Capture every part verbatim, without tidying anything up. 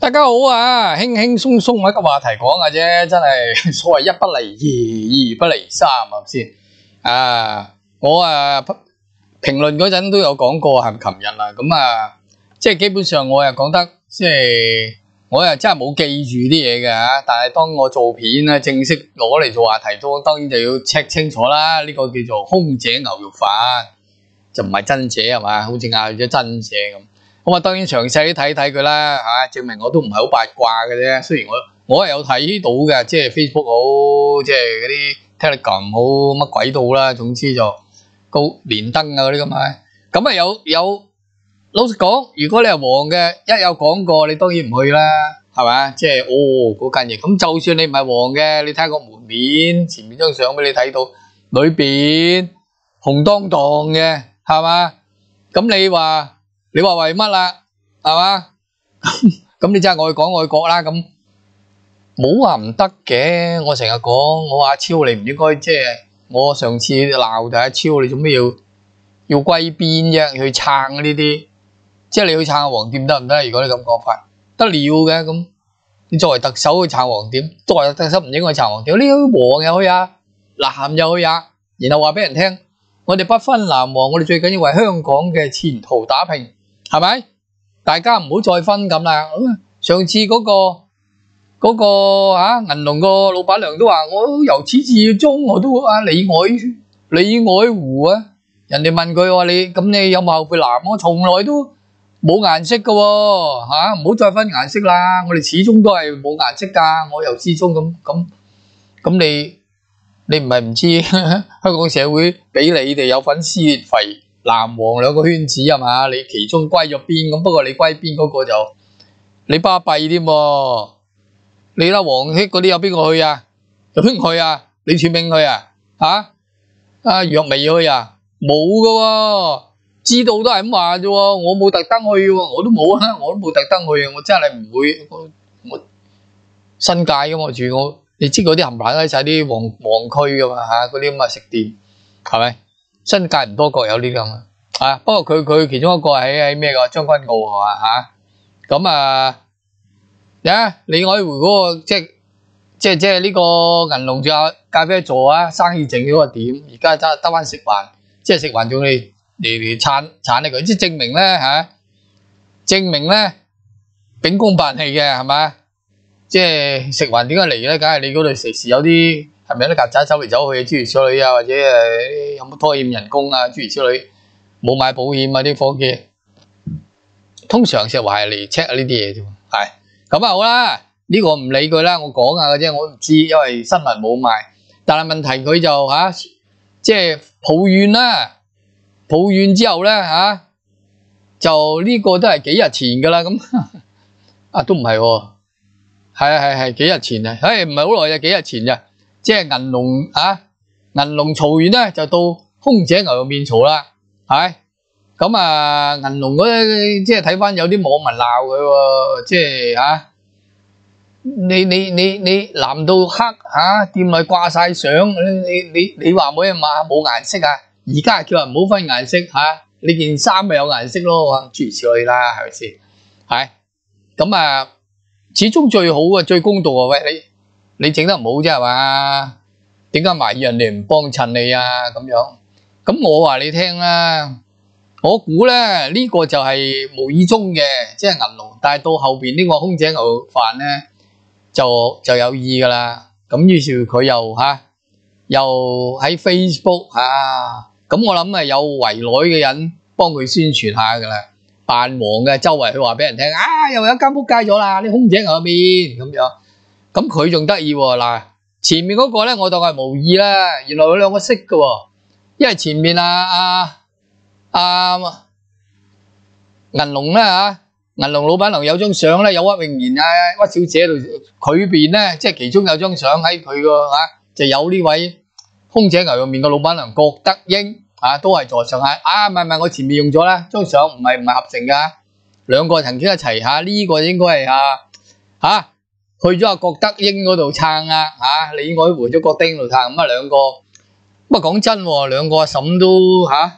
大家好啊，輕輕鬆鬆一個話題講嘅啫，真係所謂一不離二，二不離三，係咪先？啊，我啊評論嗰陣都有講過，係咪琴日啦？咁啊，即係基本上我又講得，即係我又真係冇記住啲嘢嘅嚇。但係當我做片啊，正式攞嚟做話題，都當然就要 check 清楚啦。呢個叫做空姐牛肉飯，就唔係真姐係嘛？好似嗌咗真姐咁。咁啊，當然詳細啲睇睇佢啦嚇，證明我都唔係好八卦嘅啫。雖然我我係有睇到嘅，即係 Facebook 好，即係嗰啲 Telegram 好，乜鬼都好啦。總之就高連登啊嗰啲咁啊。咁啊有有老實講，如果你係黃嘅，一有廣告，你當然唔去啦，係咪？即係哦嗰間嘢。咁就算你唔係黃嘅，你睇下個門面，前面張相俾你睇到，裏邊紅當當嘅，係嘛？咁你話？你話為乜啦，係嘛？咁你真係愛港愛國啦，咁冇話唔得嘅。我成日講，我阿超你唔應該即係，我上次鬧就阿超，你做咩要要歸邊啫？去撐呢啲，即係你去撐黃店得唔得？如果你咁講法，得了嘅咁。你作為特首去撐黃店，作為特首唔應該撐黃店。呢啲黃又去啊，藍又去啊，然後話俾人聽，我哋不分藍黃，我哋最緊要為香港嘅前途打拼。係咪？大家唔好再分咁啦。上次嗰個嗰個啊銀龍個老闆娘都話，我由始至終我都啊李愛李愛湖啊。人哋問佢話你咁你有冇後悔藍？我從來都冇顏色噶喎吓，唔好再分顏色啦。我哋始終都係冇顏色噶。我由始終咁咁咁你你唔係唔知香港社會俾你哋有份撕裂肥。藍黃兩個圈子係嘛？你其中歸咗邊咁？不過你歸邊嗰個就你巴閉添喎。你啦黃色嗰啲有邊個去啊？有邊個去啊？李柱銘去啊？吓？阿楊眉去啊？冇噶喎，知道都係咁話啫。我冇特登去喎，我都冇啊，我都冇特登去啊。我真係唔會，我我新界噶嘛住我，你知嗰啲冚唪唥喺晒啲黃黃區噶嘛吓？嗰啲咁嘅食店係咪？新界唔多國有呢啲咁啊，不過佢佢其中一個喺喺咩個將軍澳係嘛吓，咁啊，呀李愛湖嗰個即係即係即係呢個銀龍仲有咖啡座啊，生意剩咗個點，而家得得翻食環，即係食環仲嚟嚟嚟鏟鏟你佢，即係證明咧吓，證明咧秉公辦理嘅係嘛，即係食環點解嚟咧？梗係你嗰度時時有啲。係咪有啲曱甴走嚟走去，諸如此類啊，或者誒有冇拖欠人工啊，諸如此類，冇買保險啊啲伙計，通常食環係嚟 check 呢啲嘢啫，係咁啊好啦，呢個唔理佢啦，我講下嘅啫，我唔知，因為新聞冇賣，但係問題佢就吓，即係抱怨啦，抱怨之後咧吓，就呢個都係幾日前噶啦，咁啊都唔係，係啊係係幾日前啊，誒唔係好耐啊，幾日前咋。即係銀龍啊，銀龍嘈完咧就到空姐牛肉麵嘈啦，係咁啊銀龍嗰啲即係睇翻有啲網民鬧佢喎，即係吓你你你你藍到黑吓，店內掛晒相，你你你話冇嘢嘛，冇顏色啊，而家叫人唔好分顏色吓，你件衫咪有顏色咯，諸如此類啦，係咪先？係咁啊，始終最好嘅最公道啊，喂你。你整得唔好啫係嘛？點解埋怨人哋唔幫襯你啊？咁樣咁我話你聽啦，我估咧呢個就係無意中嘅，即係銀龍，但係到後邊呢個空姐牛肉飯咧就就有意噶啦。咁於是佢又吓又喺 Facebook 啊，咁我諗係有圍內嘅人幫佢宣傳下噶啦，扮黃嘅周圍去話俾人聽啊，又有間仆街咗啦，啲空姐牛肉麵咁樣。咁佢仲得意喎，嗱前面嗰個咧我當係無意啦，原來佢兩個識嘅喎，因為前面啊啊啊銀龍咧吓，銀龍老闆娘有張相咧，有屈穎妍啊屈小姐喺度，佢邊咧即係其中有張相喺佢個啊，就有呢位空姐牛肉麵嘅老闆娘郭德英啊，都係在上海啊，唔係唔係我前面用咗啦，張相唔係唔係合成噶，兩個曾經一齊吓，呢個應該係吓吓。去咗阿郭德英嗰度撐啊，吓李愛湖咗郭德英度撐，咁啊兩個，咁啊講真，兩個阿嬸都吓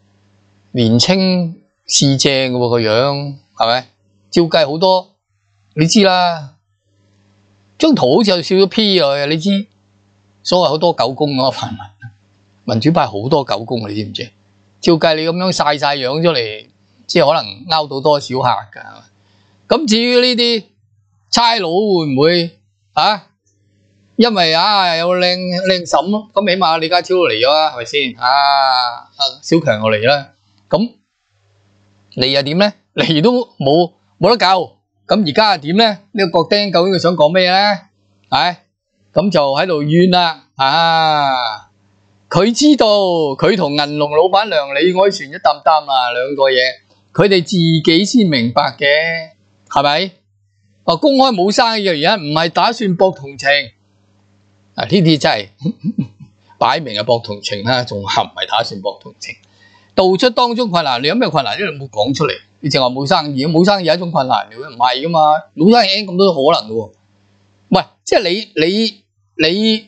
年青似正嘅個樣，係咪？照計好多你知啦，張圖好似有少少 P 落去，你知所謂好多狗公嗰個泛民，民主派好多狗公，你知唔知？照計你咁樣晒晒樣出嚟，即係可能勾到多少客㗎。咁至於呢啲差佬會唔會啊？因為啊有靚靚嬸咯，咁起碼李家超嚟咗啊，係咪先？啊，小強又嚟啦，咁嚟又點咧？嚟都冇冇得救，咁而家係點咧？呢個國丁究竟佢想講咩咧？係咁就喺度怨啦，啊！佢知道佢同銀龍老闆娘李凱旋一擔擔啊，兩個嘢，佢哋自己先明白嘅，係咪？哦，公開冇生意嘅原因唔係打算博同情，啊呢啲真係擺明係博同情啦，仲話唔係打算博同情，道出當中困難，你有咩困難？因為冇講出嚟，你淨話冇生意，冇生意係一種困難嚟嘅，唔係噶嘛，冇生意咁多可能嘅喎，唔係即係你你你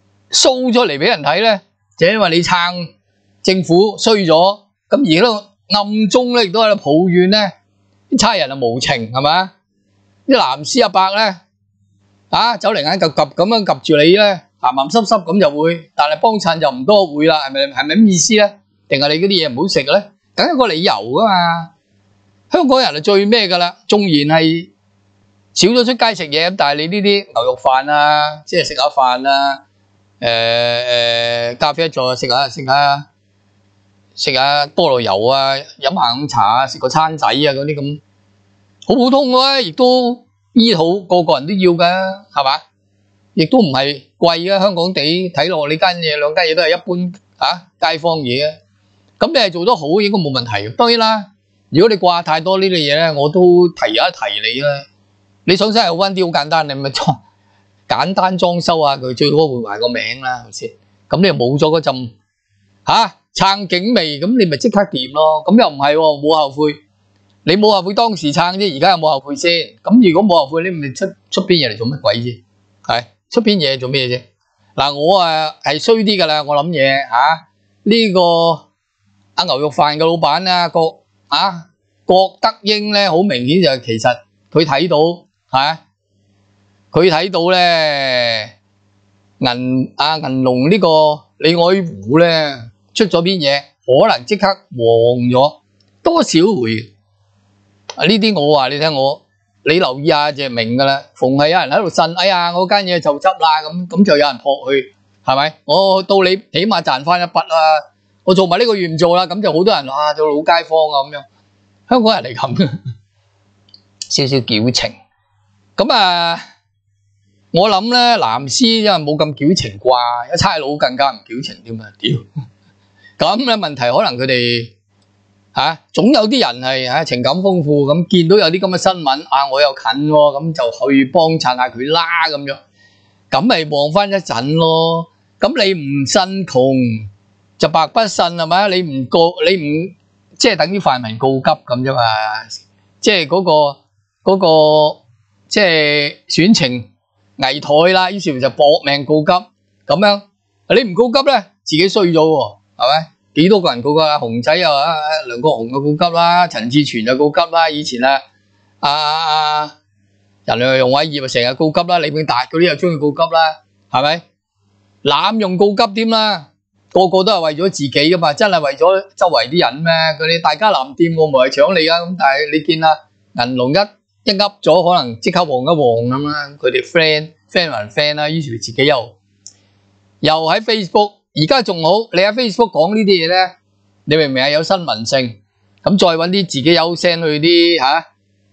show 出嚟俾人睇咧。就因為你撐政府衰咗，咁而家都暗中咧亦都喺度抱怨咧，啲差人啊無情係咪？啲藍絲阿伯咧，啊走嚟眼及及咁樣及住你咧，鹹鹹濕濕咁就會，但係幫襯就唔多會啦，係咪係咪咁意思咧？定係你嗰啲嘢唔好食咧？梗有個理由噶嘛。香港人係最咩噶啦？縱然係少咗出街食嘢，但係你呢啲牛肉飯啊，即係食下飯啊。誒誒，咖啡座食下食下食下菠蘿油啊，飲下午茶啊，食個餐仔啊，嗰啲咁好普通嘅，亦都醫好個個人都要嘅，係嘛？亦都唔係貴嘅，香港地睇落你間嘢兩間嘢都係一般啊街坊嘢啊。咁你係做得好，應該冇問題。當然啦，如果你掛太多呢啲嘢咧，我都提一提你啦。你想真係溫啲好簡單，你咪裝。簡單裝修啊，佢最多會埋個名啦，係咪先？咁你又冇咗嗰陣嚇撐警味，咁你咪即刻掂咯。咁又唔係喎，冇後悔。你冇後悔當時撐啫，而家有冇後悔先？咁如果冇後悔，你咪出出邊嘢嚟做乜鬼啫？係出邊嘢做咩啫？嗱，我啊係衰啲噶啦，我諗嘢嚇呢個阿牛肉飯嘅老闆啊，郭啊郭德英咧，好明顯就係其實佢睇到係。佢睇到咧銀阿銀龍呢個李愛湖咧出咗邊嘢，可能即刻黃咗多少回。啊呢啲我話你聽我，你留意下就明噶啦。逢係有人喺度呻，哎呀我間嘢就執啦，咁咁就有人撲去，係咪？我到你起碼賺翻一筆啦，我做埋呢個月唔做啦，咁就好多人話做老街坊啊咁樣。香港人嚟咁嘅，少少矯情。咁啊〜我諗咧，藍絲因為冇咁矯情啩，一差佬更加唔矯情添啊！屌，咁咧問題可能佢哋吓，總有啲人係吓情感豐富，咁見到有啲咁嘅新聞啊，我又近喎，咁就去幫襯下佢啦咁樣，咁咪望翻一陣咯。咁你唔信窮就白不信係咪？你唔告你唔即係等於泛民告急咁啫嘛，即係嗰個嗰個即係選情。危殆啦，於是就搏命告急咁樣。你唔告急咧，自己衰咗喎，係咪？幾多個人告急啊？熊仔又啊，梁國雄又告急啦，陳志全又告急啦。以前啊，啊啊人哋容偉業啊，成日告急啦。李永達嗰啲又中意告急啦，係咪？濫用告急添啦，個個都係為咗自己噶嘛，真係為咗周圍啲人咩？佢哋大家藍店我唔係搶你啊，咁但係你見啦，銀龍一。一噏咗可能即刻旺一旺咁啦，佢哋 friend friend 還 friend 啦，於是自己又又喺 Facebook， 而家仲好，你喺 Facebook 講呢啲嘢咧，你明唔明係有新聞性？咁再揾啲自己有聲去啲吓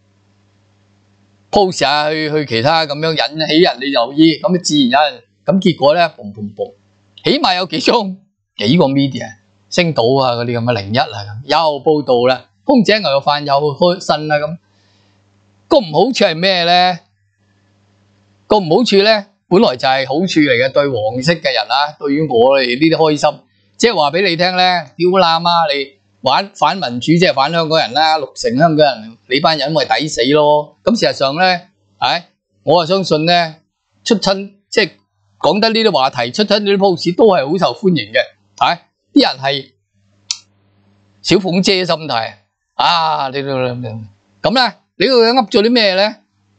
post 下去去其他咁樣引起人哋留意，咁自然有人咁結果咧，嘣嘣嘣，起碼有幾宗幾個 media 星島啊嗰啲咁嘅零一啊咁又報道啦，空姐牛肉飯又開新啦咁。個唔好處係咩咧？個唔好處咧，本來就係好處嚟嘅，對黃色嘅人啊，對於我哋呢啲開心，即係話俾你聽咧，屌乸啊！你玩反民主即係反香港人啦，六成香港人你班人咪抵死咯。咁事實上咧，唉，我啊相信咧，出親即係講得呢啲話題，出親呢啲 post 都係好受歡迎嘅，係啲人係小鳳姐心態啊！你咁咧。你佢噏咗啲咩咧？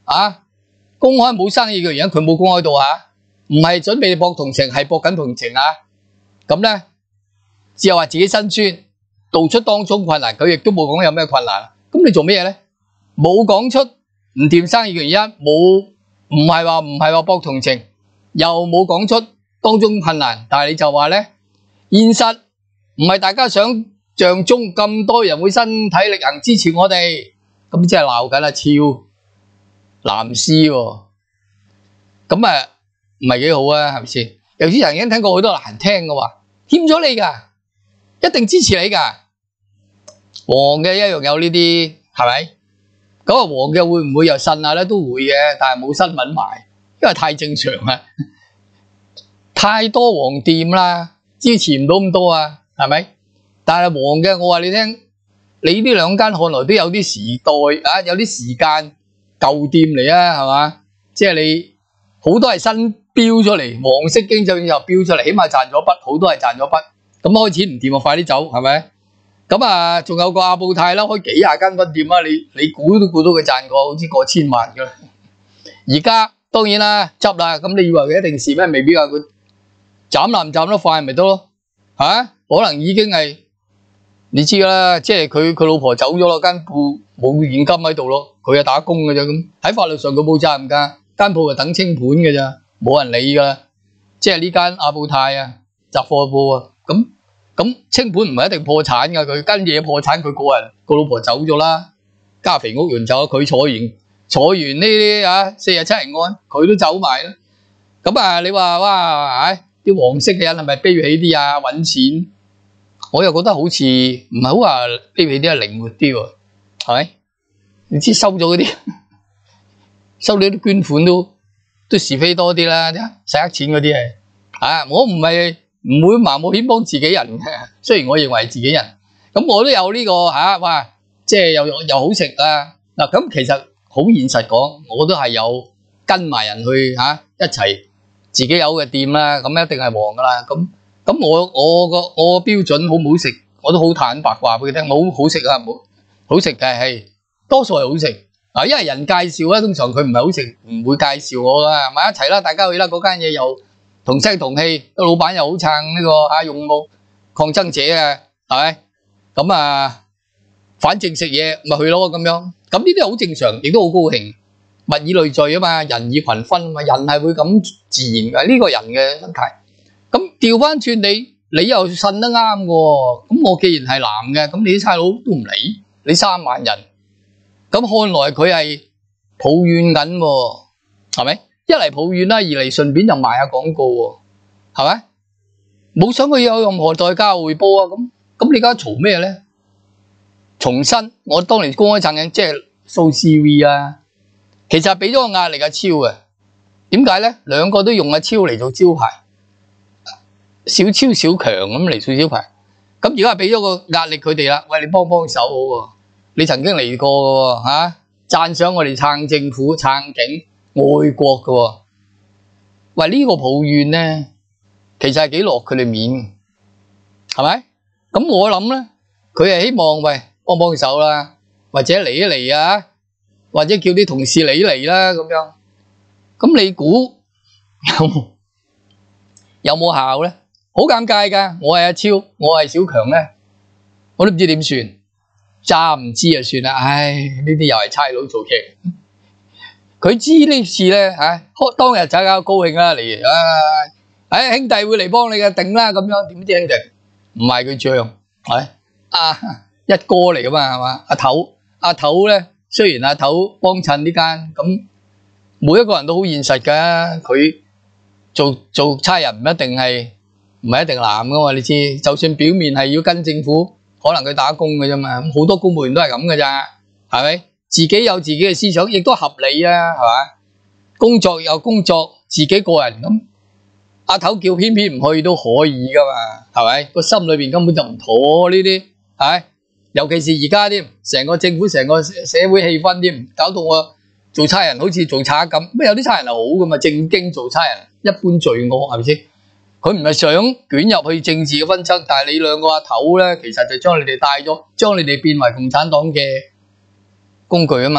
啊，公開冇生意嘅原因，佢冇公開到啊，唔係準備博同情，係博緊同情啊。咁咧，只有話自己辛酸，道出當中困難，佢亦都冇講有咩困難。咁你做咩嘢咧？冇講出唔掂生意嘅原因，冇唔係話唔係話博同情，又冇講出當中困難，但係你就話咧，現實唔係大家想象中咁多人會身體力行支持我哋，咁即係鬧緊阿超藍絲喎，咁啊唔係幾好啊，係咪先？有啲人已經聽過好多難聽嘅話，欠咗你㗎，一定支持你㗎。黃嘅一樣有呢啲，係咪？咁啊黃嘅會唔會又呻下咧？都會嘅，但係冇新聞埋，因為太正常啦，太多黃店啦，支持唔到咁多啊，係咪？但係黃嘅，我話你聽，你呢兩間看來都有啲時代啊，有啲時間舊店嚟啊，係嘛？即係你好多係新標出嚟，黃色經濟又標出嚟，起碼賺咗筆，好多係賺咗筆。咁開始唔掂啊，快啲走，係咪？咁啊，仲有個阿布泰啦，開幾廿間分店啊，你你估都估到佢賺過，好似過千萬噶啦。而家當然啦，執啦，咁你以為佢一定是咩？未必啊，佢斬爛斬得快咪得咯，吓？可能已經係你知啦，即係佢佢老婆走咗咯，間鋪冇現金喺度咯，佢係打工嘅咋，咁喺法律上佢冇責任噶，間鋪係等清盤嘅咋，冇人理噶啦。即係呢間阿布泰啊，雜貨鋪啊，咁。咁清盤唔係一定破產噶，佢跟嘢破產，佢個人個老婆走咗啦，加肥屋潤走，佢坐完坐完呢啲啊四十七人案，佢都走埋啦。咁啊，你話哇，唉，啲黃色嘅人係咪卑鄙啲啊？搵錢，我又覺得好似唔係好話卑鄙啲，係靈活啲喎，係咪？你知收咗嗰啲，收咗啲捐款都都是非多啲啦，使黑錢嗰啲係啊，我唔係。唔會盲冒險幫自己人嘅，雖然我認為自己人，咁我都有呢、這個吓、啊，哇，即係又又好食啊！嗱，咁其實好現實講，我都係有跟埋人去吓、啊、一齊自己有嘅店啦，咁一定係黃噶啦。咁咁我我個我個標準好唔好食，我都好坦白話俾佢聽，好好食啊，好好食嘅係多數係好食啊，因為人介紹咧，通常佢唔係好食，唔會介紹我噶，埋一齊啦，大家去啦，嗰間嘢又。同聲同氣，個老闆又好撐呢個啊勇武抗爭者啊，係咪？咁啊，反正食嘢咪去咯咁樣。咁呢啲好正常，亦都好高興。物以類聚啊嘛，人以群分啊嘛，人係會咁自然嘅，呢個人嘅心態。咁調翻轉你，你又信得啱嘅。咁我既然係男嘅，咁你啲差佬都唔理，你三萬人，咁看來佢係抱怨緊喎，係咪？一嚟抱怨啦，二嚟順便就賣下廣告喎，係咪？冇想佢有任何代價回報啊！咁咁你而家嘈咩咧？重申我當年公開撐嘅，即係掃 C V 啊，其實係俾咗個壓力阿超嘅。點解咧？兩個都用阿超嚟做招牌，小超小強咁嚟做招牌。咁而家係俾咗個壓力佢哋啦，喂，你幫幫手好喎，你曾經嚟過嘅喎嚇，讚賞我哋撐政府撐警。愛國嘅喎，喂呢個抱怨咧，其實係幾落佢哋面，係咪？咁我諗咧，佢係希望喂幫幫手啦，或者嚟一嚟啊，或者叫啲同事嚟嚟啦咁樣。咁你估有冇有冇效咧？好尷尬噶，我係阿超，我係小強咧，我都唔知點算，詐唔知就算啦。唉，呢啲又係差佬做劇。佢知呢次咧嚇，當日大家高興啦嚟，啊，唉兄弟會嚟幫你嘅，頂啦咁樣，點知兄弟唔係佢漲，係啊一哥嚟噶嘛係嘛？阿頭阿頭咧，雖然阿頭幫襯呢間，咁每一個人都好現實噶，佢做做差人唔一定係唔係一定男噶嘛，你知，就算表面係要跟政府，可能佢打工嘅啫嘛，好多公務員都係咁噶咋，係咪？自己有自己嘅思想，亦都合理啊，係嘛？工作有工作，自己個人咁，阿頭叫偏偏唔去都可以噶嘛，係咪？個心裏邊根本就唔妥呢啲，係，尤其是而家添，成個政府、成個社會氣氛添，搞到我做差人好似做賊咁。咩有啲差人係好噶嘛，正經做差人，一般罪惡係咪先？佢唔係想捲入去政治嘅紛爭，但係你兩個阿頭咧，其實就將你哋帶咗，將你哋變為共產黨嘅工具啊嘛，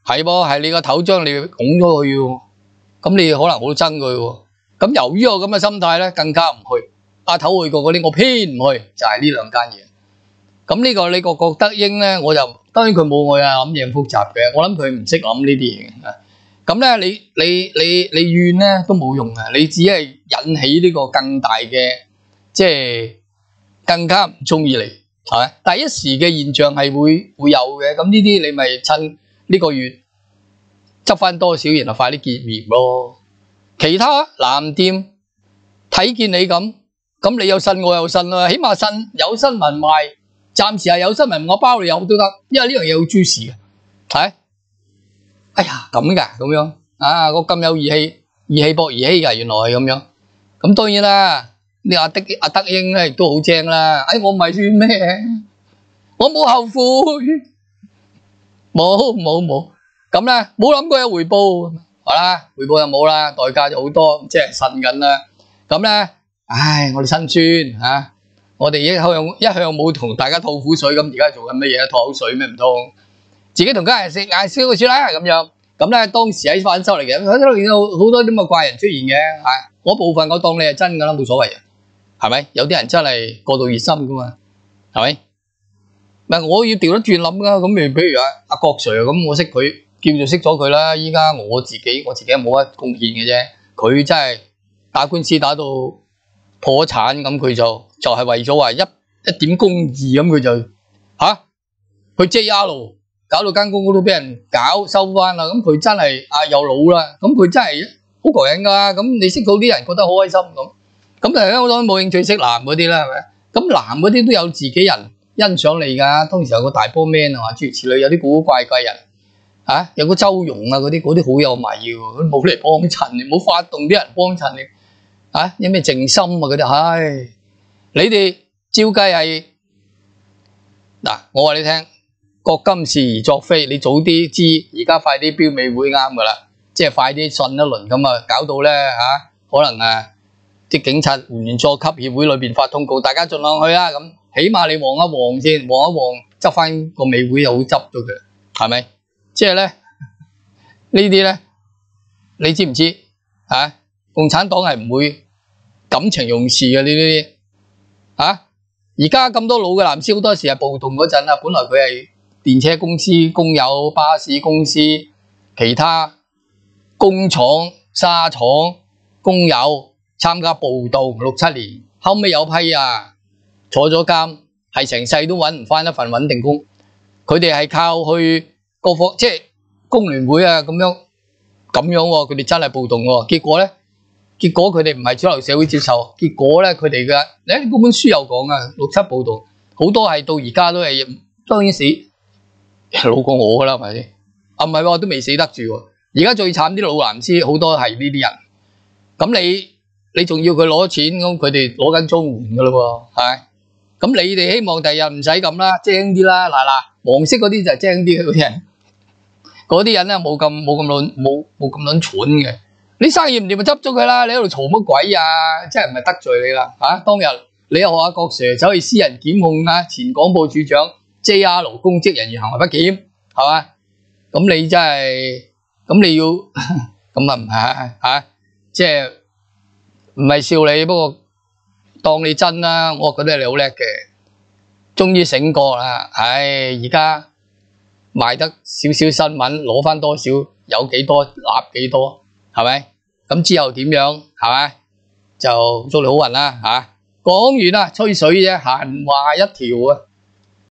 係噃，係你個頭將你拱咗去喎，咁你可能好憎佢喎。咁由於我咁嘅心態咧，更加唔去。阿頭去過嗰啲，我偏唔去，就係呢兩間嘢。咁呢個你個郭德英咧，我就當然佢冇我啊諗嘢咁複雜嘅，我諗佢唔識諗呢啲嘢嘅。咁咧，你你你你怨咧都冇用嘅，你只係引起呢個更大嘅，即係更加唔中意你，係咪？但係一時嘅現象係會會有嘅，咁呢啲你咪趁呢個月執翻多少，然後快啲結業咯。其他藍店睇見你咁，咁你有信我有信啦，起碼信有新聞賣，暫時係有新聞我包你有都得，因為呢樣嘢好 juicy 嘅，係。哎呀咁噶咁樣啊，我咁有義氣，義氣搏義氣噶，原來係咁樣。咁當然啦，你阿德阿德英咧亦都好正啦。哎，我唔係算咩，我冇後悔，冇冇冇。咁咧冇諗過有回報，好啦，回報又冇啦，代價就好多，即係呻緊啦。咁咧，唉，我哋辛酸吓，我哋一向一向冇同大家吐苦水，咁而家做緊乜嘢？吐口水咩唔通？自己同家人食嗌燒佢算啦咁樣，咁咧當時喺反修嚟嘅，反修嚟有好多啲咁嘅怪人出現嘅，係嗰部分我當你係真噶啦，冇所謂嘅，係咪？有啲人真係過度熱心噶嘛，係咪？唔係我要調得轉諗噶，咁譬譬如阿阿郭 Sir 咁，我識佢，叫做識咗佢啦。依家我自己我自己冇乜貢獻嘅啫，佢真係打官司打到破產，咁佢就就係為咗話一一點公義，咁佢就吓去 J R。搞到間公屋都俾人搞收翻啦，咁佢真係啊又老啦，咁佢真係好過癮噶，咁你識到啲人覺得好開心咁，咁誒好多冇興趣識男嗰啲啦，係咪？咁男嗰啲都有自己人欣賞你噶，當時有個大波 man 啊，諸如此類，有啲古古怪怪人，啊有個周融啊嗰啲，嗰啲好有米嘅，冇嚟幫襯你，冇發動啲人幫襯你，啊有咩靜心啊嗰啲，唉，你哋照計係嗱，我話你聽。覺今是而作非，你早啲知，而家快啲標美會啱噶啦，即係快啲信一輪咁啊，搞到咧吓，可能啊啲警察員佐級協會裏邊發通告，大家盡量去啦，咁起碼你旺一旺先，旺一旺執翻個美會又好執咗佢，係咪？即係咧呢啲咧，你知唔知啊？共產黨係唔會感情用事嘅呢啲啊！而家咁多老嘅藍絲，好多時係暴動嗰陣啊，本來佢係。電車公司、工友、巴士公司、其他工廠、沙廠工友參加暴動六七年，後尾有批啊坐咗監，係成世都搵唔返一份穩定工。佢哋係靠去個科，即係工聯會啊咁樣咁樣喎，佢哋真係暴動喎。結果咧，結果佢哋唔係主流社會接受，結果咧佢哋嘅，誒嗰本書有講啊，六七暴動好多係到而家都係當然死。老過我噶啦，係咪先？啊唔係喎，都未死得住喎。而家最慘啲老藍絲好多係呢啲人，咁你你仲要佢攞錢，咁佢哋攞緊綜援噶咯喎，係。咁你哋希望第日唔使咁啦，精啲啦，嗱嗱，黃色嗰啲就係精啲嗰啲人，嗰啲人咧冇咁冇咁卵冇冇咁卵蠢嘅。你生意唔掂咪執咗佢啦，你喺度嘈乜鬼啊？真係唔係得罪你啦，吓！當日你又學阿郭 Sir 走去私人檢控啊前廣報處長。J R 公職人員行為不檢，係嘛？咁你真係，咁你要，咁啊唔係吓，即係唔係笑你，不過當你真啦，我覺得你好叻嘅，終於醒覺啦，唉，而家賣得少少新聞，攞翻多少，有幾多，納幾多，係咪？咁之後點樣，係咪？就祝你好運啦，吓！講完啦，吹水啫，閒話一條啊。